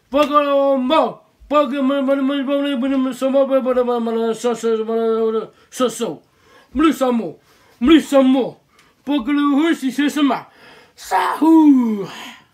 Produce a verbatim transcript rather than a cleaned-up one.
Pagamo, pagamo, so so, Mlusamo, Mlusamo, Pagalu, Husi, Sisama, Sahu.